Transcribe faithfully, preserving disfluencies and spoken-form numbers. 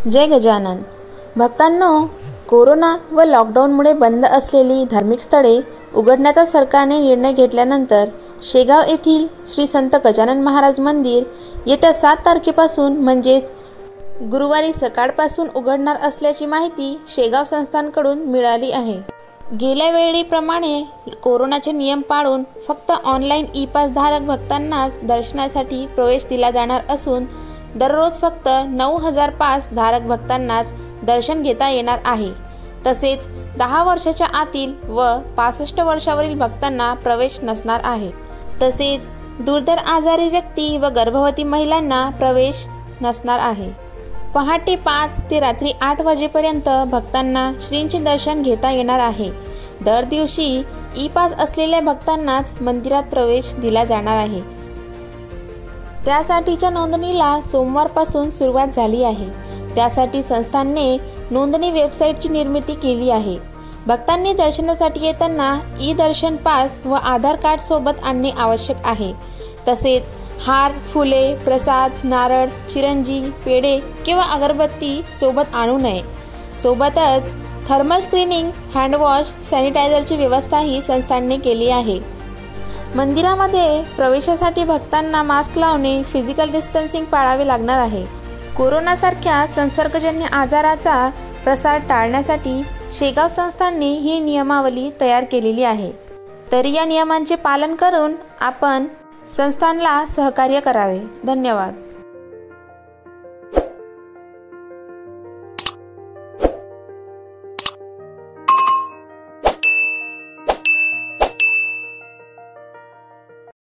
जय Gajanan. भक्तांनो, corona व लॉकडाऊनमुळे बंद असलेली धार्मिक स्थळे उघडण्याचा सरकारने निर्णय घेतल्यानंतर शेगाव येथील श्री संत गजानन महाराज मंदिर येत्या सात तारखेपासून म्हणजेच गुरुवारी सकाळपासून उघडणार असल्याची माहिती शेगाव संस्थानकडून मिळाली आहे। गेल्या वेळीप्रमाणे कोरोनाचे नियम पाळून फक्त ऑनलाईन ई पास धारक भक्तांनाच दर्शनासाठी प्रवेश दिला जाणार असून दररोज फक्त नऊ हजार पास धारक भक्तांनाच दर्शन घेता येणार आहे। तसेच दहा वर्षाच्या आतील व पासष्ट वर्षावरील भक्तांना प्रवेश नसणार आहे। तसेच दुर्धर आजारी व्यक्ती व गर्भवती महिलांना प्रवेश नसणार आहे। पहाटे पाच ते रात्री आठ वाजेपर्यंत भक्तांना श्रींचे दर्शन घेता येणार आहे। दर दिवशी ई पास असलेल्या भक्तांनाच मंदिरात प्रवेश दिला जाणार आहे। त्यासाठीच्या नोंदणीला सोमवारपासून सुरुवात झाली आहे। त्यासाठी संस्थानने नोंदणी वेबसाईटची निर्मिती केली आहे। भक्तांनी दर्शनासाठी येताना ई दर्शन पास व आधार कार्ड सोबत आणणे आवश्यक आहे। तसेच हार, फुले, प्रसाद, नारळ, चिरंजी, पेढे किंवा अगरबत्ती सोबत आणू नये। सोबतच थर्मल स्क्रीनिंग, हँडवॉश, सॅनिटायझरची व्यवस्थाही संस्थानने केली आहे। मंदिरामध्ये प्रवेशासाठी भक्तांना मास्क लावणे, फिजिकल डिस्टन्सिंग पाळावे लागणार आहे। कोरोनासारख्या संसर्गजन्य आजाराचा प्रसार टाळण्यासाठी शेगाव संस्थानने ही नियमावली तयार केलेली आहे। तरी या नियमांचे पालन करून आपण संस्थानला सहकार्य करावे। धन्यवाद।